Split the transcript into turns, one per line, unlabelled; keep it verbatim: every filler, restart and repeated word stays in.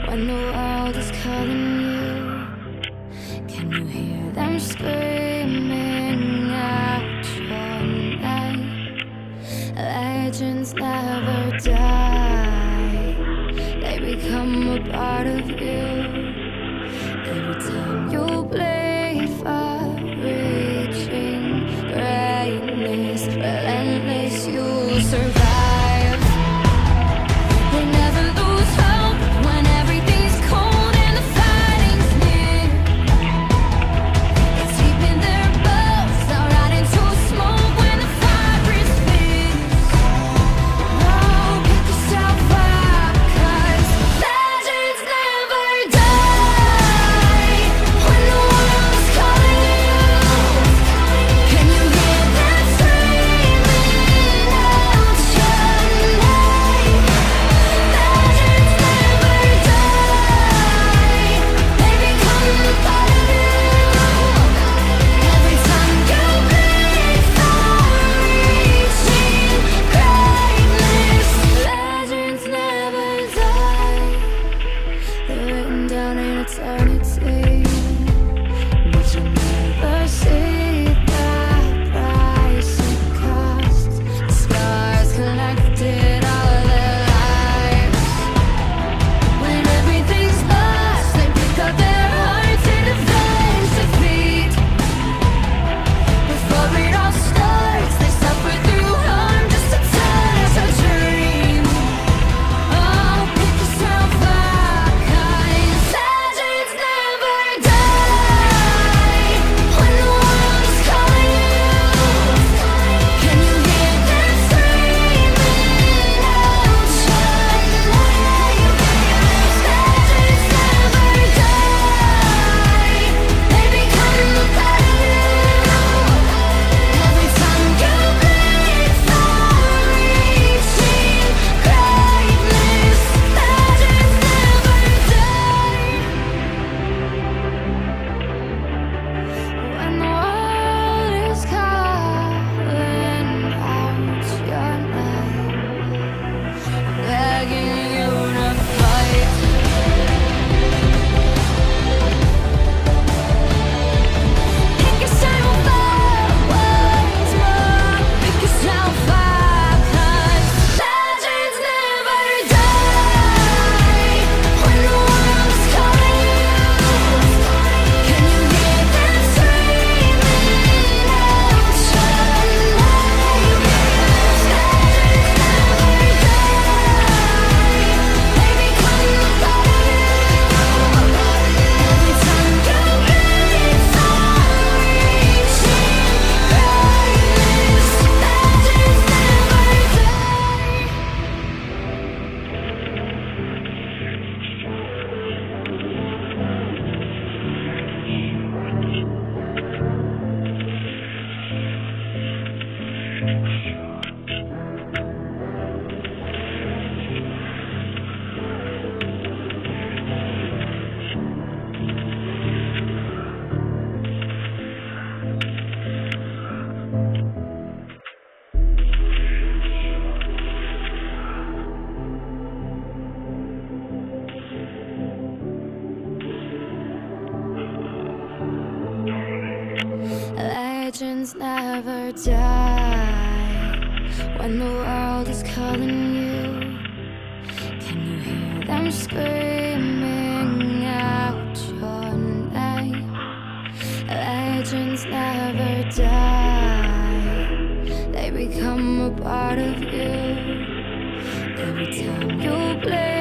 When the world is calling you, can you hear them screaming out your name? Legends never die, they become a part of you. Every time you bleed for reaching greatness, relentless, you'll survive. They never lose hope when everything's cold and the fighting's near. It's deep in their bones, they'll rot into smoke when the fire is fierce. Oh, pick yourself up, 'cause legends never die. When the world is calling you, can you hear them screaming out your name? Legends never die, they become a part of you. Every time you bleed for reaching greatness, legends never die. They're written down in eternity, but you never see the price it costs. The scars collected all their lives. When everything's lost, they pick up their hearts and avenge defeat. Before it all starts, they suffer through harm just to touch a dream. Oh, pick yourself up, 'cause legends never die. When the world is calling you, can you hear them screaming out your name? Legends never die, they become a part of you. Every time you bleed for reaching greatness, legends never die. When the world is calling out your name, begging you to fight. Pick yourself up once more. Pick yourself up, 'cause legends never die. When the world is calling you, can you hear them screaming out your name? Legends never die, they become a part of you. Every time you bleed for reaching greatness, legends never die. Legends never die. When the world is calling you, can you hear them screaming out your name? Legends never die, they become a part of you. Every time you bleed